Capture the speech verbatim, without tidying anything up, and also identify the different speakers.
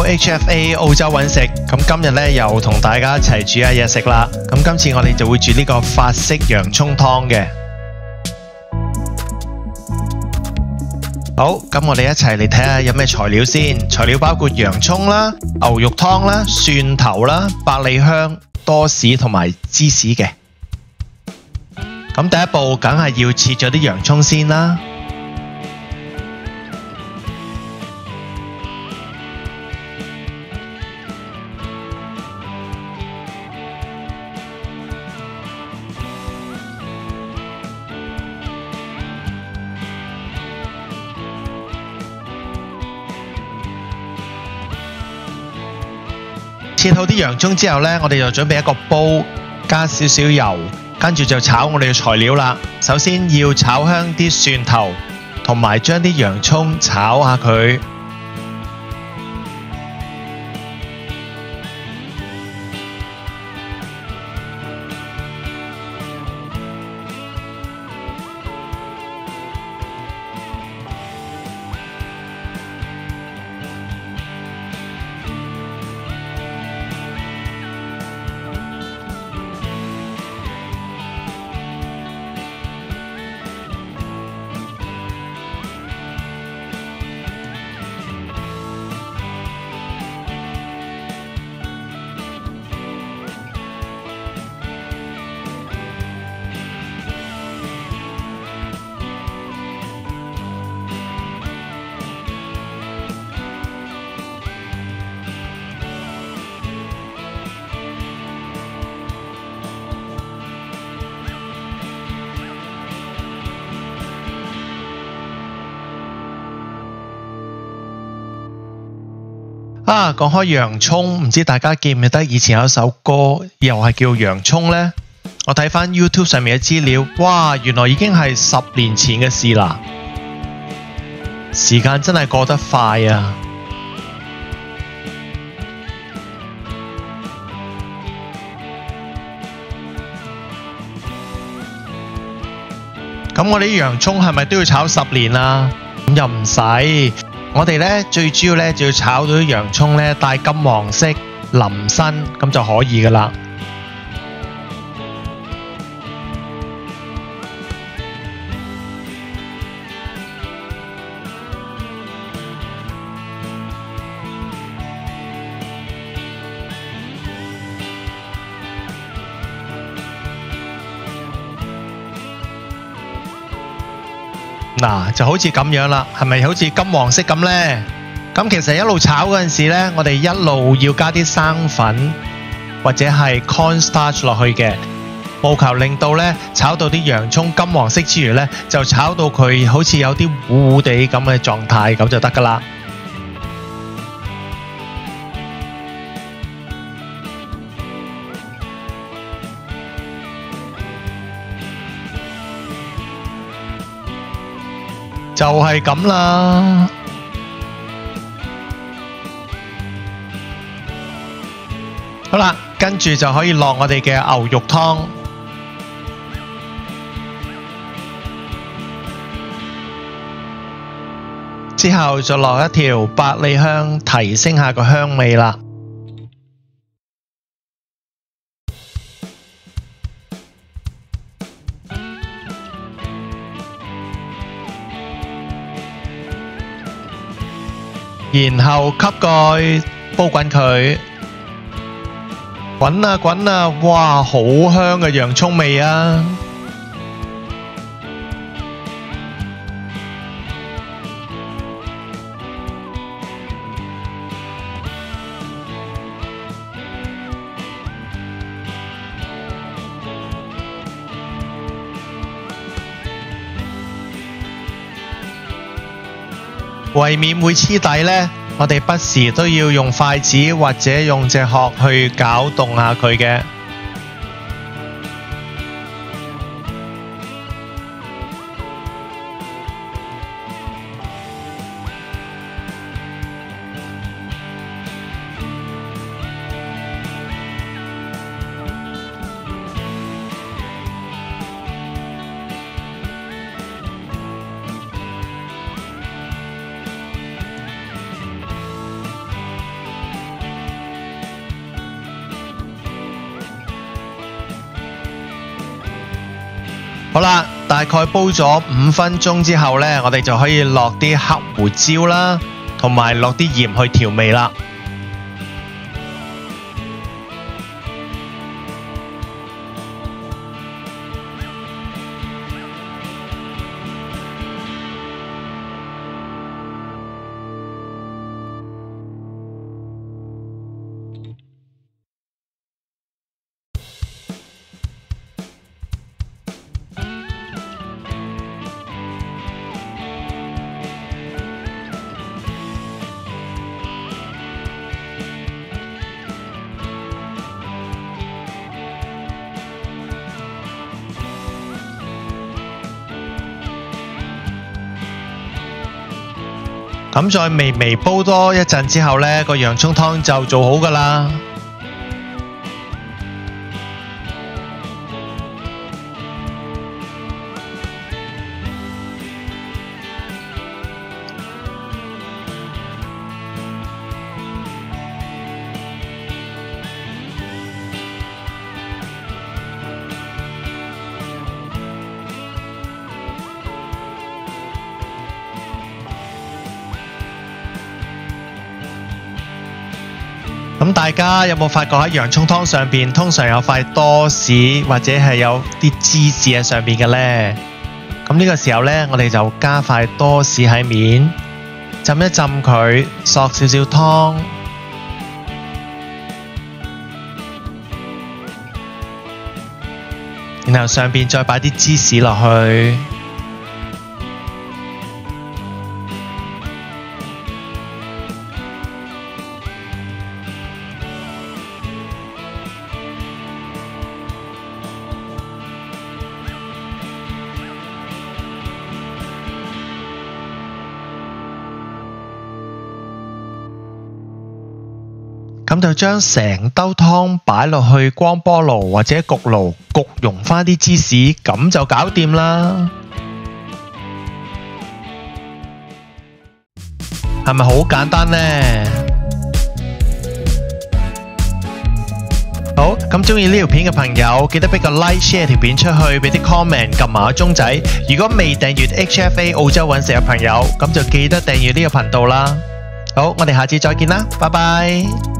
Speaker 1: H F A 澳洲揾食，咁今日咧又同大家一齊煮下嘢食啦。咁今次我哋就會煮呢個法式洋葱湯嘅。好，咁我哋一齊嚟睇下有咩材料先。材料包括洋葱啦、牛肉湯啦、蒜頭啦、百里香、多士同埋芝士嘅。咁第一步梗係要切咗啲洋葱先啦。切好啲洋葱之後呢，我哋就準備一個煲，加少少油，跟住就炒我哋嘅材料啦。首先要炒香啲蒜頭，同埋將啲洋葱炒下佢。啊，講開洋葱，唔知大家記唔記得以前有一首歌，又係叫洋葱呢？我睇返 YouTube 上面嘅資料，哇，原來已經係十年前嘅事啦！時間真係過得快啊！咁我哋啲洋葱係咪都要炒十年啊？咁又唔使。我哋咧最主要咧就要炒到啲洋葱咧帶金黃色腍身，咁就可以噶啦。嗱，就好似咁樣啦，係咪好似金黃色咁呢？咁其實一路炒嗰陣時呢，我哋一路要加啲生粉或者係 cornstarch 落去嘅，務求令到呢炒到啲洋葱金黃色之餘呢，就炒到佢好似有啲糊糊地咁嘅狀態，咁就得噶啦。就係咁啦。好啦，跟住就可以落我哋嘅牛肉湯。之後就落一條百里香，提升下個香味啦。然後吸蓋煲滾佢，滾啊滾啊，哇，好香嘅洋葱味啊！為免會黐底呢，我哋不時都要用筷子或者用隻殼去攪動下佢嘅。 好啦，大概煲咗五分鐘之後呢，我哋就可以落啲黑胡椒啦，同埋落啲鹽去調味啦。咁再微微煲多一陣之後呢，個洋葱湯就做好㗎喇。咁大家有冇發覺喺洋葱湯上邊通常有塊多士或者係有啲芝士喺上邊嘅呢？咁呢個時候呢，我哋就加塊多士喺面，浸一浸佢，索少少湯，然後上邊再擺啲芝士落去。咁就將成兜湯擺落去光波爐或者焗爐焗溶返啲芝士，咁就搞掂啦。係咪好簡單呢？好，咁鍾意呢條片嘅朋友，記得俾個 like share 條片出去，俾啲 comment， 撳埋個鐘仔。如果未訂閱 H F A 澳洲揾食嘅朋友，咁就記得訂閱呢個頻道啦。好，我哋下次再見啦，拜拜。